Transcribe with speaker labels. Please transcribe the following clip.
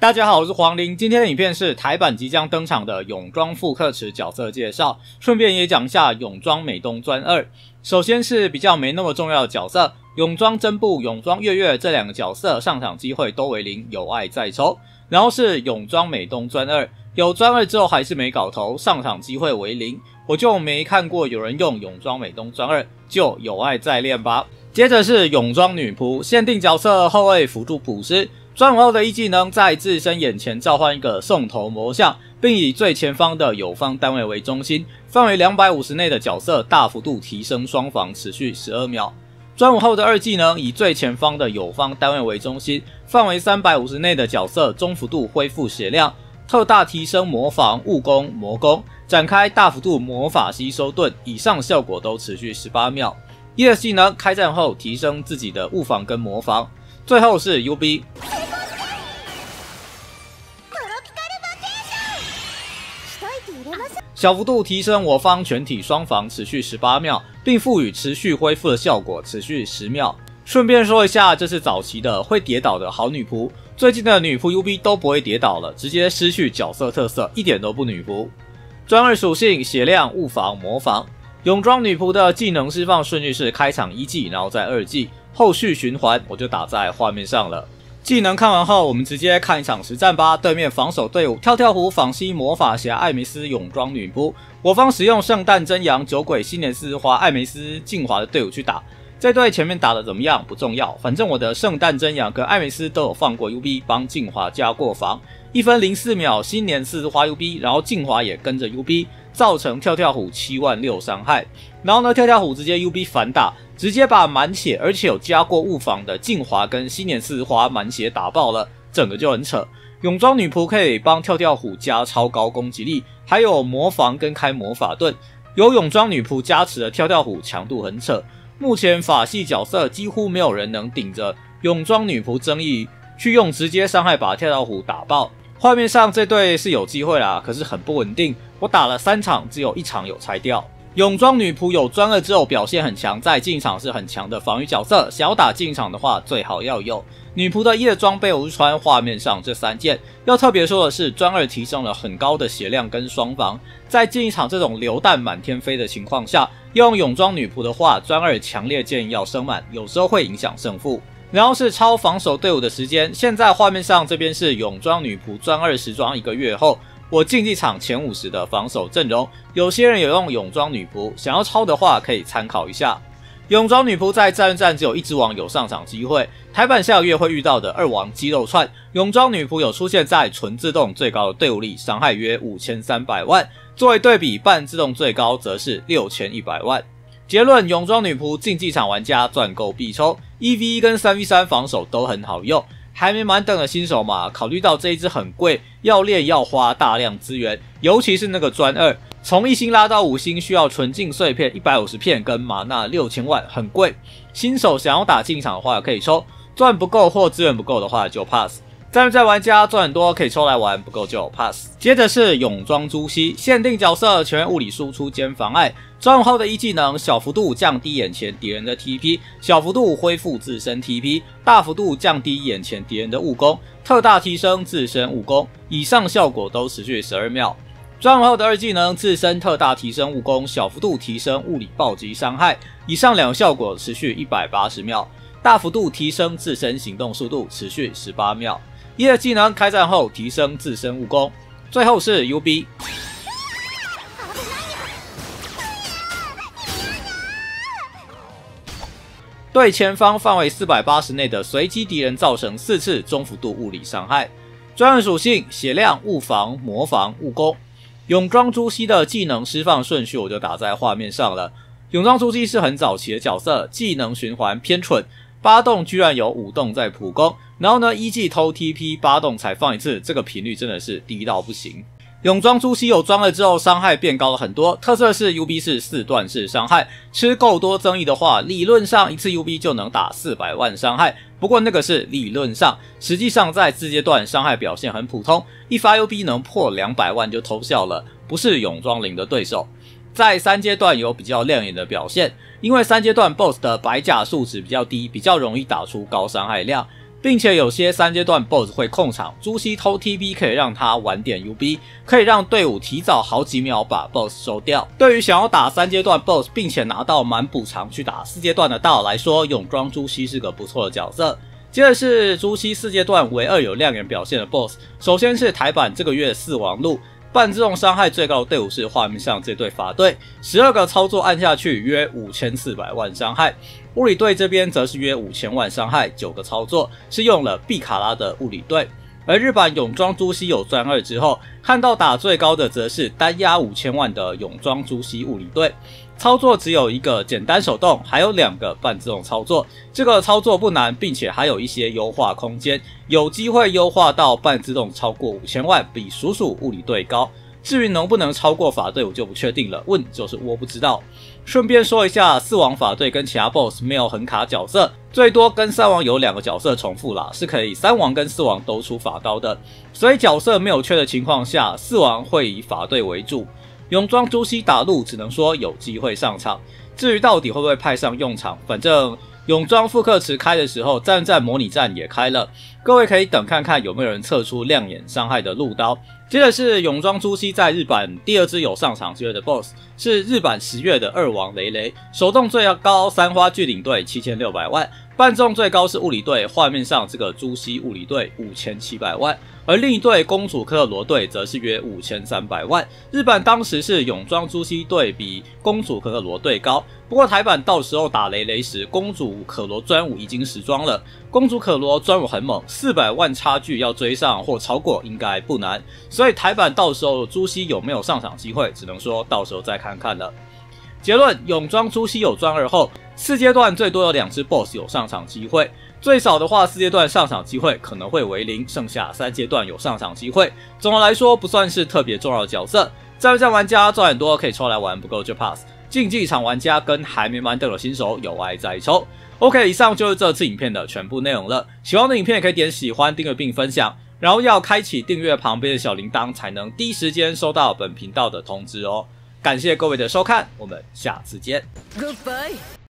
Speaker 1: 大家好，我是黄林。今天的影片是台版即将登场的泳装复刻池角色介绍，顺便也讲一下泳装美冬专2。首先是比较没那么重要的角色，泳装真布、泳装月月这两个角色上场机会都为0，有爱再抽。然后是泳装美冬专2，有专2之后还是没搞头，上场机会为0，我就没看过有人用泳装美冬专2，就有爱再练吧。接着是泳装女仆，限定角色后卫辅助捕师。专5后的一技能在自身眼前召唤一个送头魔像，并以最前方的友方单位为中心，范围250内的角色大幅度提升双防，持续12秒。专5后的2技能以最前方的友方单位为中心，范围350内的角色中幅度恢复血量，特大提升魔防、物攻、魔攻，展开大幅度魔法吸收盾，以上效果都持续18秒。1的技能开战后提升自己的物防跟魔防。最后是 UB。小幅度提升我方全体双防，持续18秒，并赋予持续恢复的效果，持续10秒。顺便说一下，这是早期的会跌倒的好女仆，最近的女仆 UB 都不会跌倒了，直接失去角色特色，一点都不女仆。专2属性血量、物防、魔防。泳装女仆的技能释放顺序是开场1技，然后再2技，后续循环我就打在画面上了。技能看完后，我们直接看一场实战吧。对面防守队伍跳跳虎、仿西魔法侠、艾梅斯泳装女仆，我方使用圣诞真阳、酒鬼、新年丝花、艾梅斯静华的队伍去打。这队前面打的怎么样不重要，反正我的圣诞真阳跟艾梅斯都有放过 UB， 帮静华加过防。1分04秒，新年丝花 UB， 然后静华也跟着 UB， 造成跳跳虎76000伤害。然后呢，跳跳虎直接 UB 反打，直接把满血而且有加过物防的静华跟新年丝花满血打爆了，整个就很扯。泳装女仆可以帮跳跳虎加超高攻击力，还有魔防跟开魔法盾。有泳装女仆加持的跳跳虎强度很扯。目前法系角色几乎没有人能顶着泳装女仆争议去用直接伤害把跳跳虎打爆。画面上这队是有机会啦，可是很不稳定，我打了3场，只有1场有拆掉。泳装女仆有专2之后表现很强，在竞场是很强的防御角色，想要打竞场的话最好要有。女仆的1的装备我是穿画面上这3件，要特别说的是专2提升了很高的血量跟双防，在竞场这种流弹满天飞的情况下，用泳装女仆的话，专2强烈建议要升满，有时候会影响胜负。然后是超防守队伍的时间，现在画面上这边是泳装女仆专2时装1个月后，我竞技场前50的防守阵容，有些人有用泳装女仆，想要抄的话可以参考一下。泳装女仆在战战只有1只王有上场机会，台版下个月会遇到的2王肌肉串，泳装女仆有出现在纯自动最高的队伍里，伤害约5300万，作为对比，半自动最高则是6100万。结论，泳装女仆竞技场玩家赚够必抽 ，1v1 跟3v3 防守都很好用。还没满等的新手嘛，考虑到这一支很贵，要练要花大量资源，尤其是那个专2，从1星拉到5星需要纯净碎片150片跟玛纳6000万，很贵。新手想要打竞场的话可以抽，赚不够或资源不够的话就 pass。战玩家赚很多可以抽来玩，不够就 pass。接着是泳装朱熹，限定角色全物理输出兼妨碍。专5后的1技能小幅度降低眼前敌人的 TP， 小幅度恢复自身 TP， 大幅度降低眼前敌人的物攻，特大提升自身物攻，以上效果都持续12秒。专5后的2技能自身特大提升物攻，小幅度提升物理暴击伤害，以上2个效果持续180秒，大幅度提升自身行动速度，持续18秒。1的技能开战后提升自身物攻。最后是 UB。对前方范围480内的随机敌人造成4次中幅度物理伤害。专2属性血量、物防、魔防、物攻。泳装朱熹的技能释放顺序我就打在画面上了。泳装朱熹是很早期的角色，技能循环偏蠢，8动居然有5动在普攻，然后呢1技偷 TP 8动才放1次，这个频率真的是低到不行。泳装朱熹有装了之后伤害变高了很多，特色是 UB 是4段式伤害，吃够多增益的话，理论上1次 UB 就能打400万伤害，不过那个是理论上，实际上在4阶段伤害表现很普通，一发 UB 能破200万就偷笑了，不是泳装0的对手。在3阶段有比较亮眼的表现，因为3阶段 BOSS 的白甲数值比较低，比较容易打出高伤害量。 并且有些3阶段 BOSS 会控场，朱熹偷 TB 可以让他晚点 UB， 可以让队伍提早好几秒把 BOSS 收掉。对于想要打3阶段 BOSS 并且拿到满补偿去打4阶段的大佬来说，泳装朱熹是个不错的角色。接着是朱熹4阶段唯2有亮眼表现的 BOSS， 首先是台版这个月4王路。半自动伤害最高的队伍是画面上这队法队，12个操作按下去约5400万伤害。物理队这边则是约5000万伤害，9个操作是用了毕卡拉的物理队。而日版泳装朱熹有专2之后，看到打最高的则是单压5000万的泳装朱熹物理队。操作只有一个简单手动，还有2个半自动操作。这个操作不难，并且还有一些优化空间，有机会优化到半自动超过5000万，比鼠鼠物理队高。至于能不能超过法队，我就不确定了，问就是我不知道。顺便说一下，4王法队跟其他 BOSS 没有很卡角色，最多跟3王有2个角色重复啦，是可以3王跟4王都出法刀的。所以角色没有缺的情况下，4王会以法队为主。泳装朱熹打路只能说有机会上场，至于到底会不会派上用场，反正泳装复刻池开的时候，战战模拟战也开了，各位可以等看看有没有人测出亮眼伤害的路刀。接着是泳装朱熹在日版第2支有上场机会的 BOSS， 是日版10月的2王雷雷，手动最高3花巨领队7600万，半中最高是物理队，画面上这个朱熹物理队5700万。而另一队公主科特罗队则是约5300万，日版当时是泳装朱熹队比公主科特罗队高，不过台版到时候打雷雷时，公主可罗专武已经时装了，公主可罗专武很猛，400万差距要追上或超过应该不难，所以台版到时候朱熹有没有上场机会，只能说到时候再看看了。结论，泳装朱熹有专2后，4阶段最多有2只 BOSS 有上场机会。最少的话，4阶段上场机会可能会为0，剩下3阶段有上场机会。总的来说，不算是特别重要的角色。战略玩家赚很多可以抽来玩，不够就 pass。竞技场玩家跟还没玩的新手有爱再抽。OK， 以上就是这次影片的全部内容了。喜欢的影片也可以点喜欢、订阅并分享，然后要开启订阅旁边的小铃铛，才能第一时间收到本频道的通知哦。感谢各位的收看，我们下次见。Goodbye。